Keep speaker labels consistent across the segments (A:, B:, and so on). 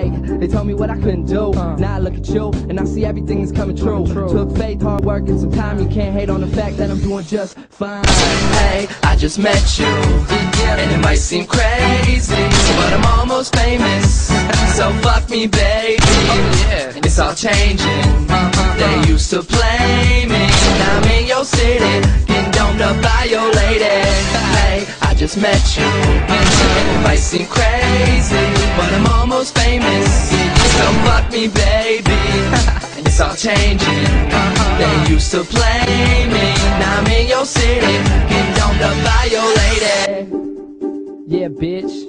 A: Hey, they told me what I couldn't do. Now I look at you and I see everything is coming true. Took faith, hard work, and some time. You can't hate on the fact that I'm doing just fine. Hey, I just met you, and it might seem crazy, but I'm almost famous. So fuck me, baby. It's all changing. They used to play me. Now I'm in your city, getting domed up by your lady. Hey, I just met you, and it might seem crazy, but I'm almost famous. So fuck me, baby. It's all changing. They used to play me. Now I'm in your city, getting domed up by your lady. Yeah, bitch.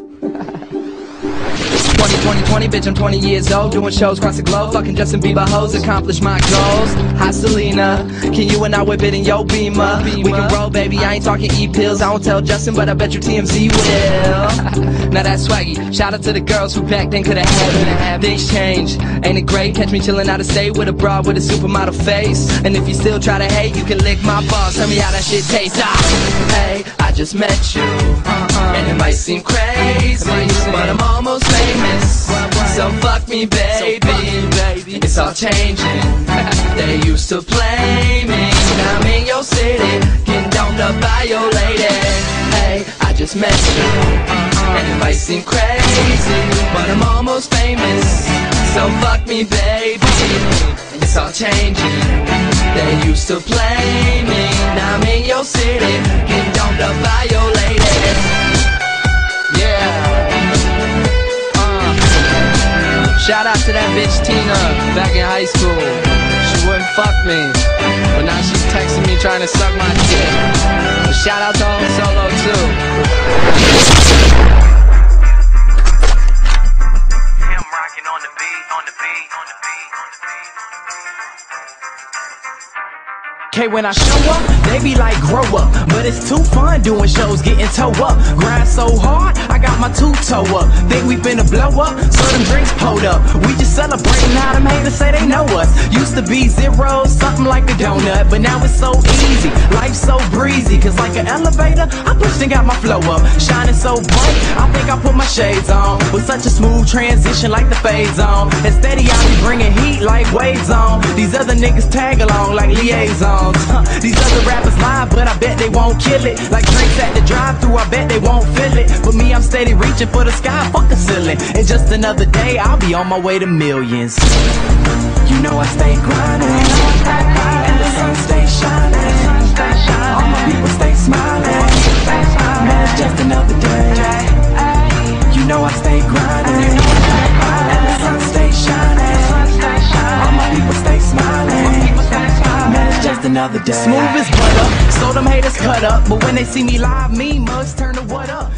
A: 20, bitch, I'm 20 years old, doing shows across the globe, fucking Justin Bieber hoes, accomplish my goals. Hi Selena, can you and I whip it in your Beamer? We can roll, baby, I ain't talking E-pills, I won't tell Justin, but I bet your TMZ will. Now that's swaggy, shout out to the girls who back then could've had it. Things change, ain't it great? Catch me chillin' out of state with a broad with a supermodel face. And if you still try to hate, you can lick my balls, tell me how that shit tastes. Hey, I just met you, and it might seem crazy, but I'm almost famous. So fuck me, baby. It's all changing. They used to play me. Now I'm in your city, getting domed up by your lady. Hey, I just met you, and it might seem crazy, but I'm almost famous. So fuck me, baby. It's all changing. They used to play me. Now I'm in your city, getting domed up by your lady. Shout out to that bitch Tina, back in high school. She wouldn't fuck me, but now she's texting me trying to suck my dick. But shout out to Home Solo too. Him rocking on the beat, on the beat, on the beat, on the beat.
B: Okay, when I show up, they be like, grow up. But it's too fun doing shows, getting toe up. Grind so hard, I got my two-toe up. Think we finna blow up, so them drinks pulled up. We just celebrating how them haters say they know us. Used to be zero, something like a donut, but now it's so easy, life so breezy. Cause like an elevator, I pushed and got my flow up. Shining so bright, I think I put my shades on. With such a smooth transition like the fades on. And steady I be bringing heat like waves on. These other niggas tag along like liaisons. These other rappers lie, but I bet they won't kill it. Like drinks at the drive-thru, I bet they won't feel it. But me, I'm steady reaching for the sky, fuck the ceiling. And just another day, I'll be on my way to millions. You know I stay grinding, and the sun stay shining. All my people stay smiling. Man, it's just another day. You know I stay grinding, and the sun stay shining. All my people stay smiling. Just another day. Smooth as butter, so them haters cut up. But when they see me live, me mugs turn to what up.